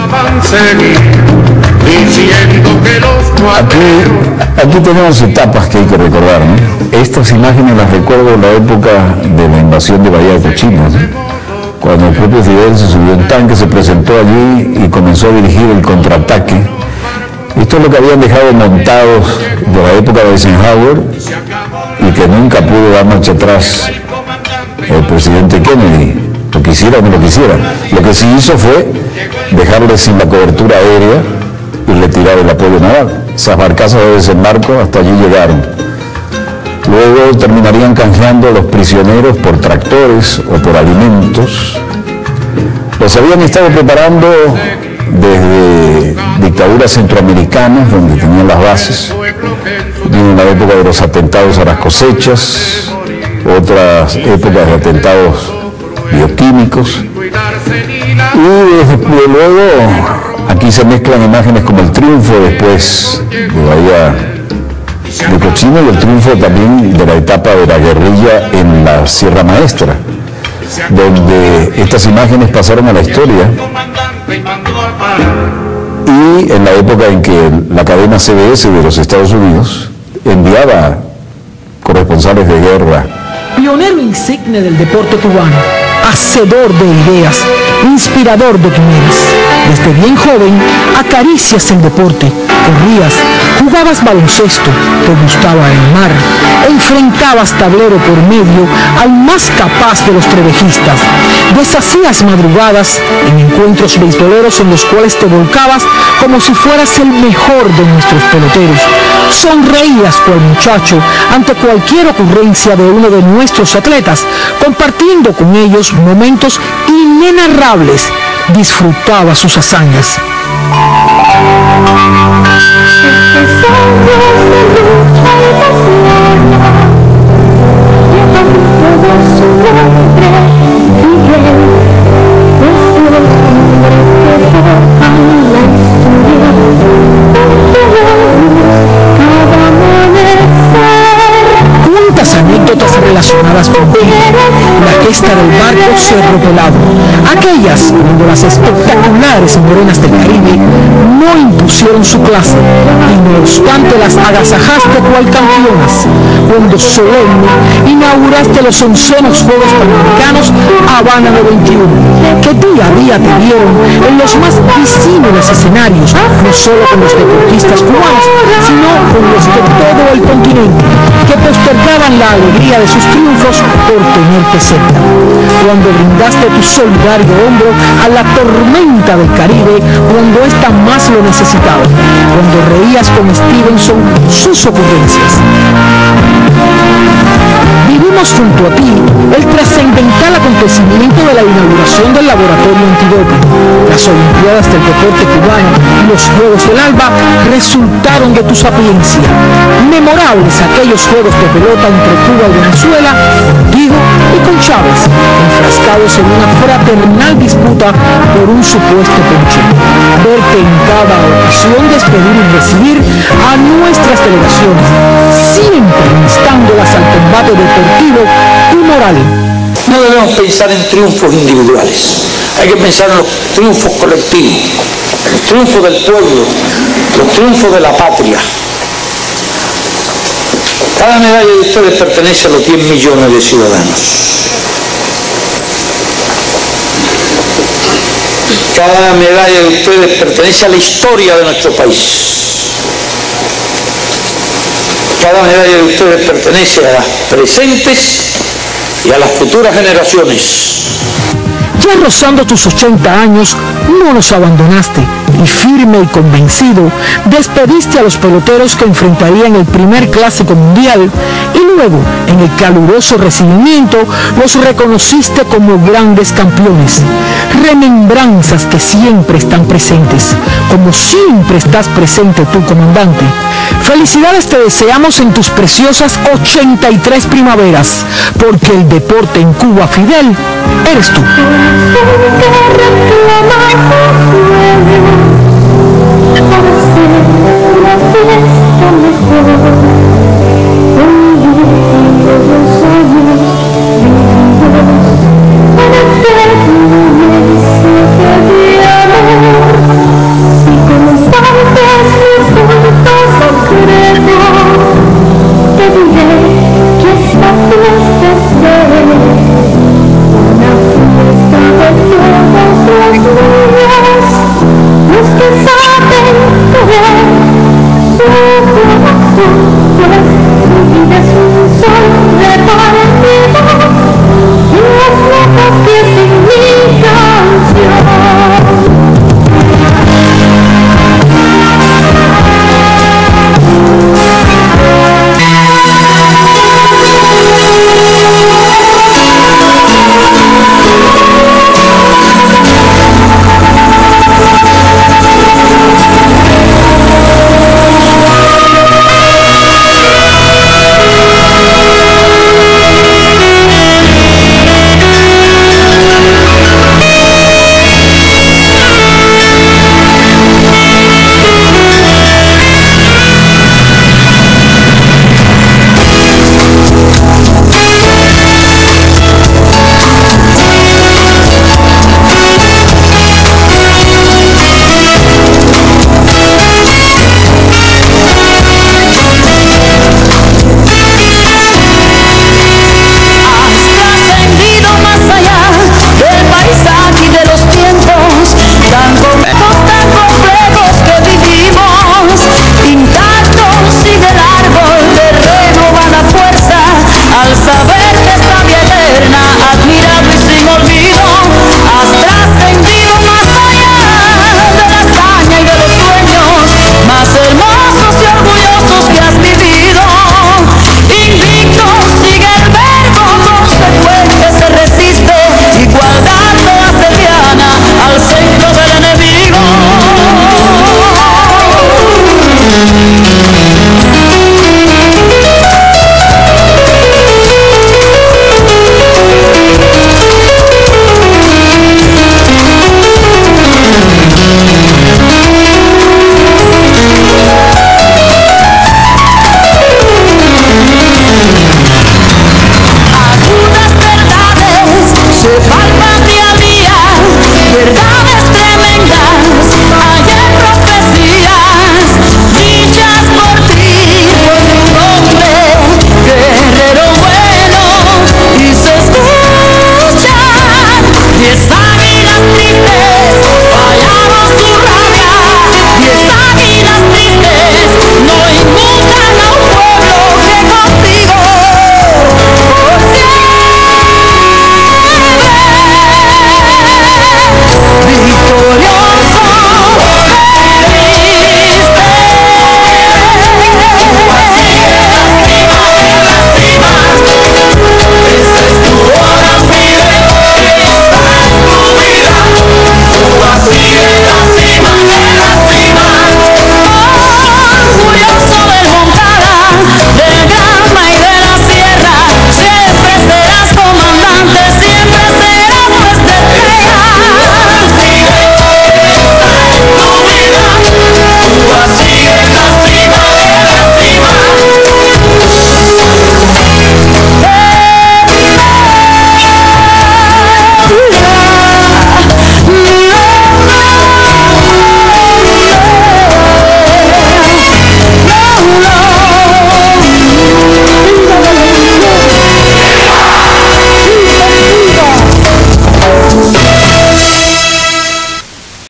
Aquí tenemos etapas que hay que recordar, ¿no? Estas imágenes las recuerdo en la época de la invasión de Bahía de Cochinos, ¿no? Cuando el propio Fidel se subió en tanque, se presentó allí y comenzó a dirigir el contraataque. Esto es lo que habían dejado montados de la época de Eisenhower y que nunca pudo dar marcha atrás el presidente Kennedy, lo quisiera o no lo quisiera. Lo que sí hizo fue dejarles sin la cobertura aérea y retirar el apoyo naval. Esas barcazas de desembarco hasta allí llegaron. Luego terminarían canjeando a los prisioneros por tractores o por alimentos. Los habían estado preparando desde dictaduras centroamericanas, donde tenían las bases, en la época de los atentados a las cosechas, otras épocas de atentados bioquímicos, y luego aquí se mezclan imágenes como el triunfo después de Bahía de Cochino y el triunfo también de la etapa de la guerrilla en la Sierra Maestra, donde estas imágenes pasaron a la historia, y en la época en que la cadena CBS de los Estados Unidos enviaba corresponsales de guerra. Pionero insigne del deporte cubano, hacedor de ideas, inspirador de quimeras. Desde bien joven acaricias el deporte, corrías, jugabas baloncesto, te gustaba el mar, enfrentabas tablero por medio al más capaz de los trevejistas, deshacías madrugadas en encuentros beisboleros en los cuales te volcabas como si fueras el mejor de nuestros peloteros. Sonreías cual muchacho ante cualquier ocurrencia de uno de nuestros atletas, compartiendo con ellos momentos inenarrables. Disfrutaba sus hazañas. ¿Cuántas anécdotas relacionadas con la gesta del barco Cerro Pelado? Aquellas cuando las espectaculares morenas del Caribe no impusieron su clase y no obstante las agasajaste cual campeonas, cuando solemne inauguraste los 11º Juegos Panamericanos Habana 91, que día a día te vieron en los más disímiles escenarios, no solo con los deportistas cubanos, sino con los de todo el continente, que postergaban la alegría de sus triunfos por tenerte cerca. Cuando brindaste tu solidario hombro a la tormenta del Caribe cuando ésta más lo necesitaba, cuando reías con Stevenson sus ocurrencias. Vivimos junto a ti el trascendental acontecimiento de la inauguración del laboratorio antidoping. Las Olimpiadas del deporte cubano y los Juegos del Alba resultaron de tu sapiencia. Memorables aquellos juegos de pelota entre Cuba y Venezuela, contigo y con Chávez, enfrascados en una fraternal disputa por un supuesto ponche. Verte en cada ocasión despedir y recibir a nuestras delegaciones, siempre instándolas al combate deportivo y moral. No debemos pensar en triunfos individuales, hay que pensar en los triunfos colectivos, los triunfos del pueblo, los triunfos de la patria. Cada medalla de ustedes pertenece a los 10 millones de ciudadanos. Cada medalla de ustedes pertenece a la historia de nuestro país. Cada medalla de ustedes pertenece a las presentes y a las futuras generaciones. Ya rozando tus 80 años, no nos abandonaste y firme y convencido, despediste a los peloteros que enfrentarían el primer clásico mundial y luego, en el caluroso recibimiento, los reconociste como grandes campeones. Remembranzas que siempre están presentes, como siempre estás presente tú, comandante. Felicidades te deseamos en tus preciosas 83 primaveras, porque el deporte en Cuba, Fidel, eres tú.